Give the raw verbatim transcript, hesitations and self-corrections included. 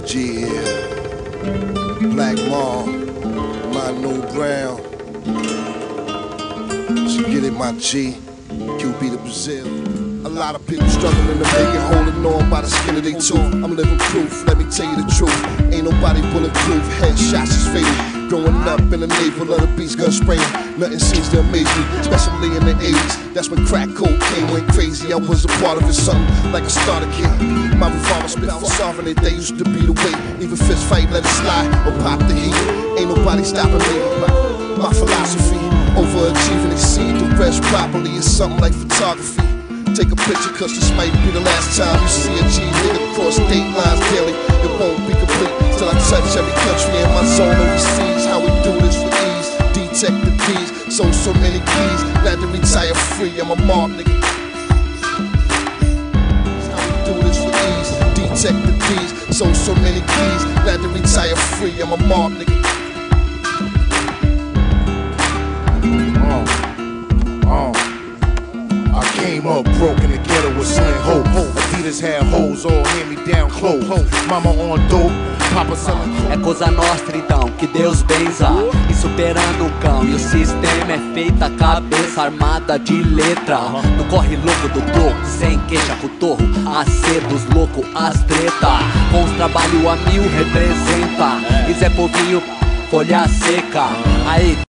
G here, Black Mom, my new Brown. She get it, my G, Q B to Brazil. A lot of people struggling to make it, holding on by the skin of their tooth. I'm living proof, let me tell you the truth. Ain't nobody bulletproof, headshots is fatal. Growing up in the navel of the beast gun spraying, nothing seems to amaze me, especially in the eighties. That's when crack cocaine went crazy. I was a part of it, something like a starter kit. My revolver spit for sovereignty, they used to be the way. Even fist fight, let it slide or pop the heat. Ain't nobody stopping me. My, my philosophy, overachieving, exceed the rest properly. It's something like photography. Take a picture, cause this might be the last time you see a G nigga cross state lines daily. It won't be complete till I touch every country in my zone overseas. How we do this for ease, detect the D's, so so many keys, glad to retire free, I'm a mob nigga. How we do this for ease, detect the D's, so so many keys, glad to retire free, I'm a mob nigga. Uh, uh. I came up broke in the ghetto with sling hope. Adidas had hoes, all hand-me-down clothes. Mama on dope, Papa selling. É coisa nossa então, que Deus benza. E superando o cão, e o sistema é feita cabeça armada de letra. No corre louco do troco, sem queixa com torro. Acedos louco, as treta. Com os trabalho a mil representa. E Zé Povinho, folha seca. Aí